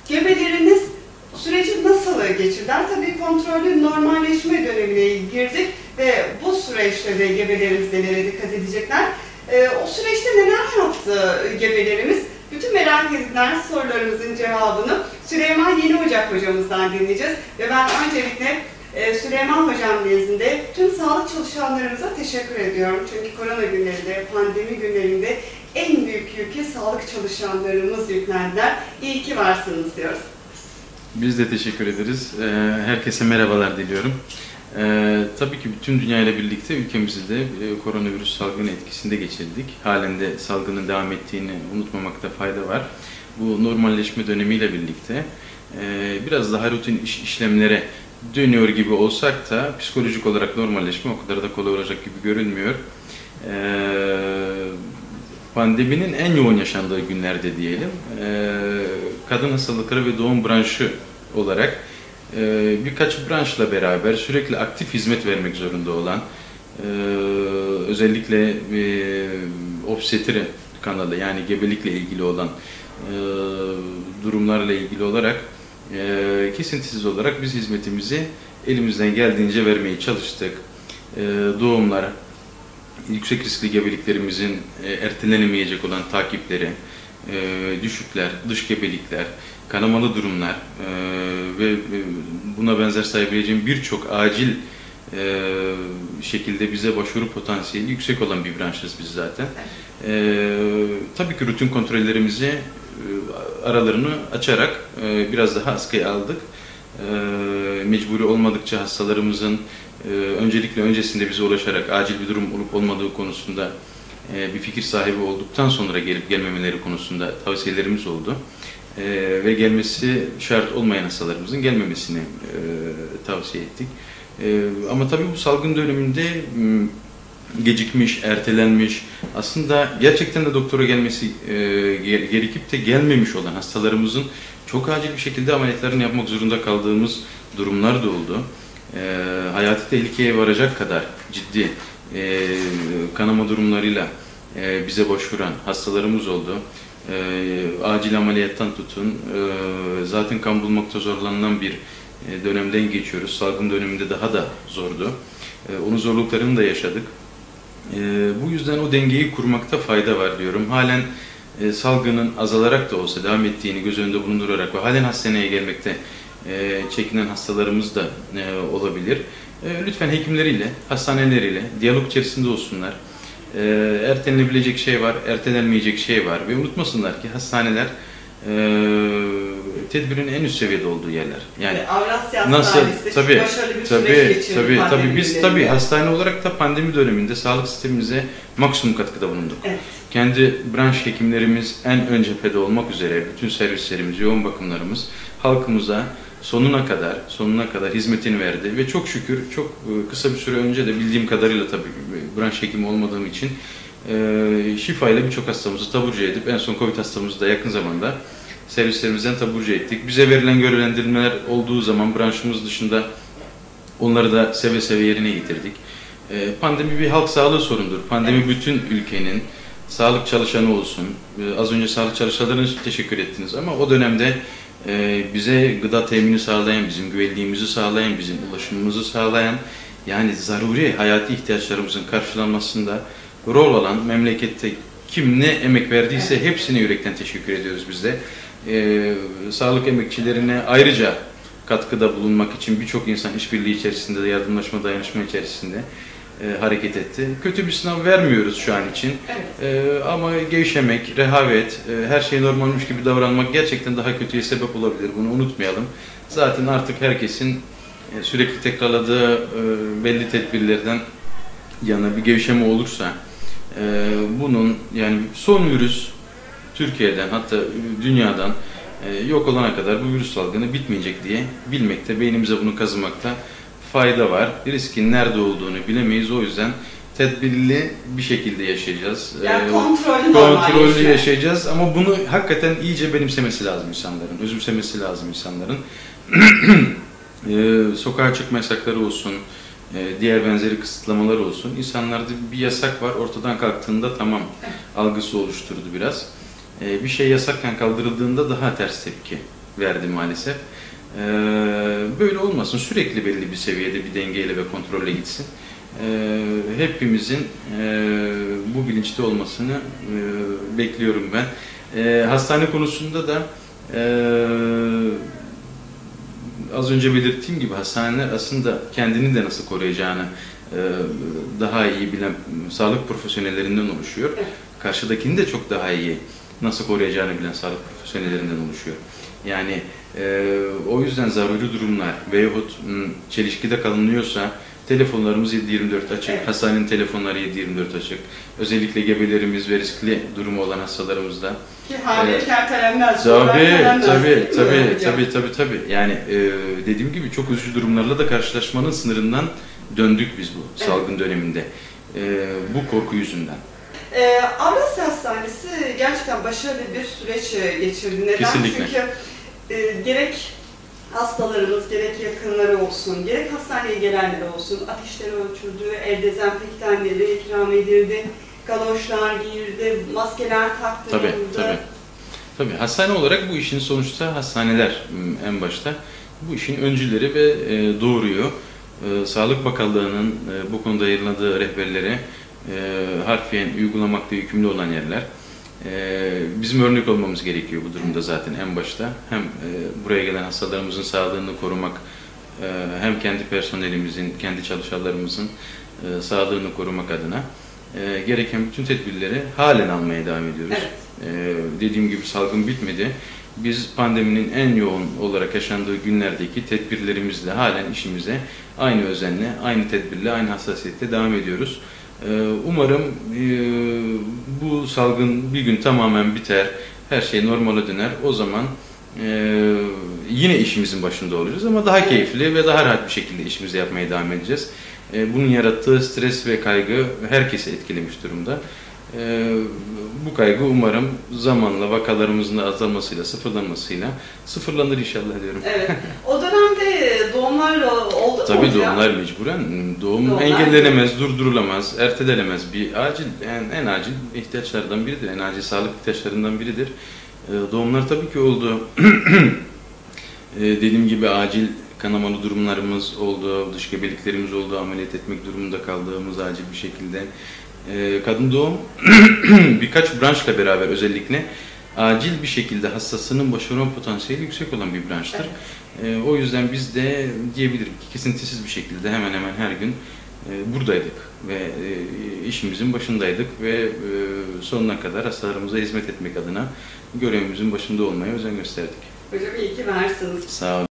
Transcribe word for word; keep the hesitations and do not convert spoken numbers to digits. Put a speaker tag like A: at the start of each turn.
A: Gebeleriniz süreci nasıl geçirdiler? Tabii kontrollü normalleşme dönemine girdik ve bu süreçte de gebelerimiz nelere dikkat edecekler? Ee, o süreçte neler yaptı gebelerimiz? Bütün merak edilen sorularımızın cevabını Süleyman Yeni Ocak hocamızdan dinleyeceğiz. Ve ben öncelikle e, Süleyman hocam nezdinde tüm sağlık çalışanlarımıza teşekkür ediyorum. Çünkü korona günlerinde, pandemi günlerinde en büyük yükü sağlık çalışanlarımız yüklendiler. İyi ki varsınız diyoruz.
B: Biz de teşekkür ederiz. Herkese merhabalar diliyorum. Ee, tabii ki bütün dünya ile birlikte ülkemizi de e, koronavirüs salgını etkisinde geçirdik. Halen de salgının devam ettiğini unutmamakta fayda var. Bu normalleşme dönemiyle birlikte e, biraz daha rutin iş, işlemlere dönüyor gibi olsak da psikolojik olarak normalleşme o kadar da kolay olacak gibi görünmüyor. E, pandeminin en yoğun yaşandığı günlerde diyelim, e, kadın hastalıkları ve doğum branşı olarak birkaç branşla beraber sürekli aktif hizmet vermek zorunda olan, özellikle obstetri kanalı yani gebelikle ilgili olan durumlarla ilgili olarak kesintisiz olarak biz hizmetimizi elimizden geldiğince vermeye çalıştık. Doğumlar, yüksek riskli gebeliklerimizin ertelenemeyecek olan takipleri, düşükler, dış gebelikler, kanamalı durumlar e, ve buna benzer sayabileceğim birçok acil e, şekilde bize başvuru potansiyeli yüksek olan bir branşız biz zaten. E, tabii ki rutin kontrollerimizi e, aralarını açarak e, biraz daha askıya aldık. E, mecburi olmadıkça hastalarımızın e, öncelikle öncesinde bize ulaşarak acil bir durum olup olmadığı konusunda e, bir fikir sahibi olduktan sonra gelip gelmemeleri konusunda tavsiyelerimiz oldu. Ee, ve gelmesi şart olmayan hastalarımızın gelmemesini e, tavsiye ettik. E, ama tabii bu salgın döneminde m, gecikmiş, ertelenmiş, aslında gerçekten de doktora gelmesi e, gerekip de gelmemiş olan hastalarımızın çok acil bir şekilde ameliyatlarını yapmak zorunda kaldığımız durumlar da oldu. E, hayati tehlikeye varacak kadar ciddi e, kanama durumlarıyla e, bize başvuran hastalarımız oldu. E, acil ameliyattan tutun, e, zaten kan bulmakta zorlanılan bir e, dönemden geçiyoruz. Salgın döneminde daha da zordu. E, onun zorluklarını da yaşadık. E, bu yüzden o dengeyi kurmakta fayda var diyorum. Halen e, salgının azalarak da olsa devam ettiğini göz önünde bulundurarak ve halen hastaneye gelmekte e, çekinen hastalarımız da e, olabilir. E, lütfen hekimleriyle, hastaneleriyle diyalog içerisinde olsunlar. E, ertelenebilecek şey var, ertelenmeyecek şey var ve unutmasınlar ki hastaneler e, tedbirin en üst seviyede olduğu yerler. Yani
A: Avrasya
B: nasıl tabii
A: bir
B: tabii tabii tabii biz tabii hastane olarak da pandemi döneminde sağlık sistemimize maksimum katkıda bulunduk. Evet. Kendi branş hekimlerimiz en ön cephede olmak üzere bütün servislerimiz, yoğun bakımlarımız halkımıza sonuna kadar sonuna kadar hizmetini verdi ve çok şükür çok kısa bir süre önce de bildiğim kadarıyla tabii branş hekimi olmadığım için e, şifayla birçok hastamızı taburcu edip en son Covid hastamızı da yakın zamanda servislerimizden taburcu ettik. Bize verilen görevlendirmeler olduğu zaman branşımız dışında onları da seve seve yerine getirdik. E, pandemi bir halk sağlığı sorundur. Pandemi evet. Bütün ülkenin sağlık çalışanı olsun. E, az önce sağlık çalışanlarına teşekkür ettiniz ama o dönemde Ee, bize gıda temini sağlayan, bizim güvenliğimizi sağlayan, bizim ulaşımımızı sağlayan, yani zaruri hayati ihtiyaçlarımızın karşılanmasında rol alan memlekette kim ne emek verdiyse hepsine yürekten teşekkür ediyoruz biz de. Ee, sağlık emekçilerine ayrıca katkıda bulunmak için birçok insan işbirliği içerisinde de yardımlaşma, dayanışma içerisinde e, hareket etti. Kötü bir sınav vermiyoruz şu an için. Evet. E, ama gevşemek, rehavet, e, her şey normalmiş gibi davranmak gerçekten daha kötüye sebep olabilir. Bunu unutmayalım. Zaten artık herkesin e, sürekli tekrarladığı e, belli tedbirlerden yana bir gevşeme olursa e, bunun yani son virüs Türkiye'den hatta dünyadan e, yok olana kadar bu virüs salgını bitmeyecek diye bilmekte, beynimize bunu kazımakta fayda var. Riskin nerede olduğunu bilemeyiz. O yüzden tedbirli bir şekilde yaşayacağız.
A: Yani kontrollü,
B: kontrollü yaşayacağız ama bunu hakikaten iyice benimsemesi lazım insanların. Özümsemesi lazım insanların. e, sokağa çıkma yasakları olsun, e, diğer benzeri kısıtlamalar olsun. İnsanlarda bir yasak var. Ortadan kalktığında tamam algısı oluşturdu biraz. E, bir şey yasakken kaldırıldığında daha ters tepki verdi maalesef. Ee, böyle olmasın, sürekli belli bir seviyede bir dengeyle ve kontrolle gitsin. Ee, hepimizin e, bu bilinçte olmasını e, bekliyorum ben. E, hastane konusunda da e, az önce belirttiğim gibi hastaneler aslında kendini de nasıl koruyacağını e, daha iyi bilen sağlık profesyonellerinden oluşuyor. Karşıdakini de çok daha iyi nasıl koruyacağını bilen sağlık profesyonellerinden oluşuyor. Yani e, o yüzden zaruri durumlar veyahut m, çelişkide kalınıyorsa telefonlarımız yedi yirmi dört açık,
A: evet.
B: Hastanenin telefonları yedi yirmi dört açık. Özellikle gebelerimiz ve riskli durumu olan hastalarımızda.
A: Ki hamileyken
B: Evet.
A: kalemler,
B: Tabii, tabii,
A: tabii,
B: tabii, tabii, tabii, tabii. Yani e, dediğim gibi çok üzücü durumlarla da karşılaşmanın sınırından döndük biz bu
A: evet.
B: salgın döneminde. E, bu korku yüzünden.
A: Ee, Avrasya Hastanesi gerçekten başarılı bir süreç geçirdi. Neden?
B: Kesinlikle.
A: Çünkü e, gerek hastalarımız, gerek yakınları olsun, gerek hastaneye gelenler olsun, ateşleri ölçüldü, el dezenfektanları ikram edildi, galoşlar giyildi, maskeler taktırıldı.
B: Tabii, tabii. Tabii, hastane olarak bu işin sonuçta hastaneler en başta bu işin öncüleri ve e, doğuruyor. E, Sağlık Bakanlığı'nın e, bu konuda yayınladığı rehberleri e, harfiyen uygulamakta yükümlü olan yerler. E, bizim örnek olmamız gerekiyor bu durumda zaten en başta. Hem e, buraya gelen hastalarımızın sağlığını korumak, e, hem kendi personelimizin, kendi çalışanlarımızın e, sağlığını korumak adına e, gereken bütün tedbirleri halen almaya devam ediyoruz.
A: Evet.
B: Ee, dediğim gibi salgın bitmedi. Biz pandeminin en yoğun olarak yaşandığı günlerdeki tedbirlerimizle halen işimize aynı özenle, aynı tedbirle, aynı hassasiyetle devam ediyoruz. Ee, umarım e, bu salgın bir gün tamamen biter, her şey normale döner. O zaman e, yine işimizin başında olacağız ama daha keyifli ve daha rahat bir şekilde işimizi yapmaya devam edeceğiz. E, bunun yarattığı stres ve kaygı herkesi etkilemiş durumda. Ee, bu kaygı umarım zamanla vakalarımızın da azalmasıyla, sıfırlanmasıyla sıfırlanır inşallah diyorum.
A: Evet. O dönemde doğumlar oldu mu
B: Tabii
A: hocam?
B: doğumlar mecburen. Doğum
A: Doğumlar
B: engellenemez, durdurulamaz, ertelenemez bir acil, en, en acil ihtiyaçlardan biridir, en acil sağlık ihtiyaçlarından biridir. Ee, doğumlar tabii ki oldu. ee, dediğim gibi acil kanamalı durumlarımız oldu, dış gebeliklerimiz oldu, ameliyat etmek durumunda kaldığımız acil bir şekilde. Kadın doğum birkaç branşla beraber özellikle acil bir şekilde hastasının başarma potansiyeli yüksek olan bir branştır. Evet. O yüzden biz de diyebilirim ki kesintisiz bir şekilde hemen hemen her gün buradaydık ve işimizin başındaydık ve sonuna kadar hastalarımıza hizmet etmek adına görevimizin başında olmaya özen gösterdik.
A: Hocam iyi ki varsınız.
B: Sağ olun.